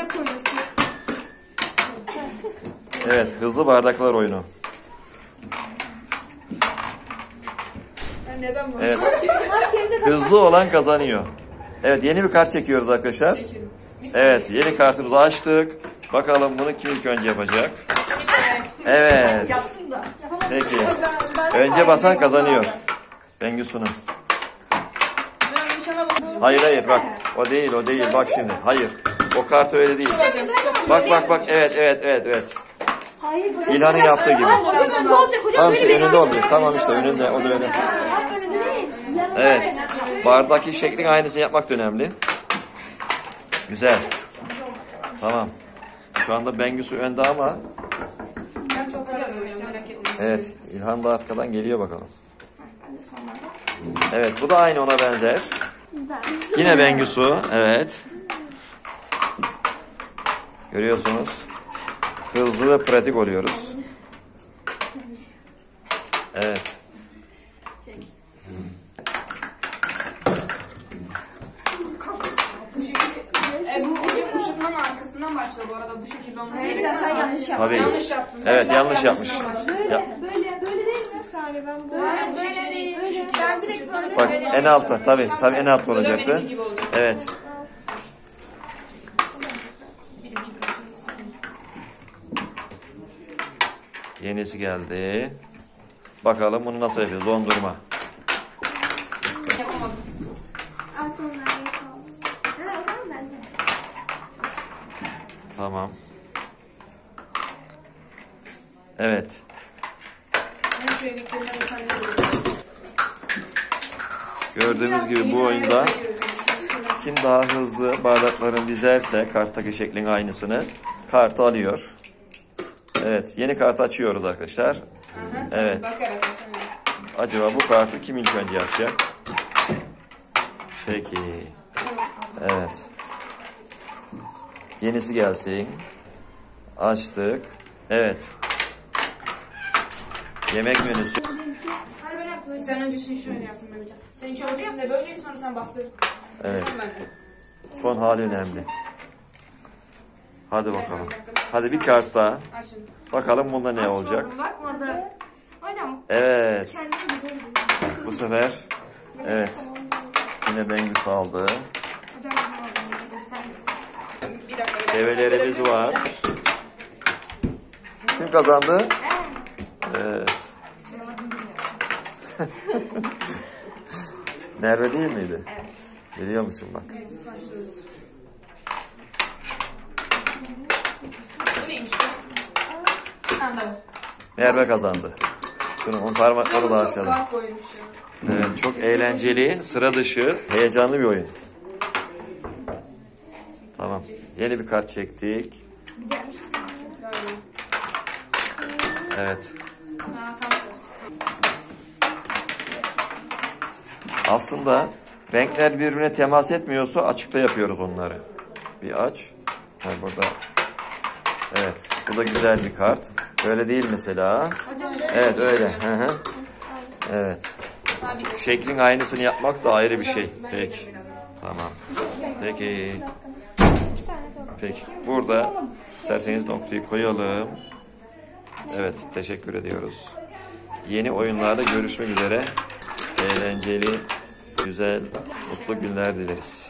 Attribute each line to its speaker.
Speaker 1: Evet, hızlı bardaklar oyunu. Evet. Hızlı olan kazanıyor. Evet, yeni bir kart çekiyoruz arkadaşlar. Evet, yeni kartımızı açtık. Bakalım bunu kim ilk önce yapacak? Evet. Peki. Önce basan kazanıyor. Bengüsu'nun. Hayır bak. O değil. Bak şimdi. Hayır. O kart öyle değil. Bak. Evet. İlhan'ın yaptığı gibi. Tamam işte önünde oluyor. Tamam işte önünde. O da öyle. Evet. Bardaki şeklin aynısını yapmak da önemli. Güzel. Tamam. Şu anda Bengüsü önde ama. Evet. İlhan da arkadan geliyor bakalım. Evet. Bu da aynı ona benzer. Yine Bengüsü. Evet. Görüyorsunuz. Hızlı ve pratik oluyoruz. Evet.
Speaker 2: Bu uçurtmanın arkasından başlıyor bu arada bu şekilde olması gerekiyor.
Speaker 1: Tabii.
Speaker 2: Yanlış yaptın.
Speaker 1: Evet yanlış yapmış.
Speaker 3: Böyle değil mi Sare? Ben böyle değil. Ben direkt böyle.
Speaker 1: Bak en altta tabii en altta olacaktı. Evet. Yenisi geldi. Bakalım bunu nasıl yapıyoruz? Dondurma. Tamam. Evet. Gördüğünüz gibi bu oyunda kim daha hızlı bardakların dizerse karttaki şeklin aynısını kartı alıyor. Evet, yeni kartı açıyoruz arkadaşlar. Evet. Acaba bu kartı kim ilk önce yapacak? Peki. Evet. Yenisi gelsin. Açtık. Evet. Yemek menüsü.
Speaker 2: Sen öncesini şöyle yaptın Mehmetcan. Seninki öncesinde böyle sonra sen bastır.
Speaker 1: Evet. Son hali önemli. Hadi bakalım. Hadi bir kart daha. Bakalım bunda ne olacak?
Speaker 3: Bakmadı. Hocam.
Speaker 1: Evet.
Speaker 3: Kendini güzel.
Speaker 1: Bu sefer evet. Yine Bengüs aldı.
Speaker 3: Hocam bizim olduğumuzu göstermiyorsunuz.
Speaker 1: Develerimiz var. Kim kazandı? Evet. Merve değil miydi?
Speaker 3: Evet.
Speaker 1: Biliyor musun bak?
Speaker 2: Bu neymiş? Anladım.
Speaker 1: Merve kazandı. Şunun parmakları da aşağıda.
Speaker 2: Çok koymuş ya.
Speaker 1: Evet, çok eğlenceli, sıra dışı, heyecanlı bir oyun. Tamam. Yeni bir kart çektik. Evet. Aslında renkler birbirine temas etmiyorsa açıkta yapıyoruz onları. Bir aç. Ha, burada. Evet. Bu da güzel bir kart. Öyle değil mesela. Evet öyle. Hı hı. Evet. Şeklin aynısını yapmak da ayrı bir şey. Peki. Tamam. Peki. Peki. Burada isterseniz noktayı koyalım. Evet. Teşekkür ediyoruz. Yeni oyunlarda görüşmek üzere. Eğlenceli, güzel, mutlu günler dileriz.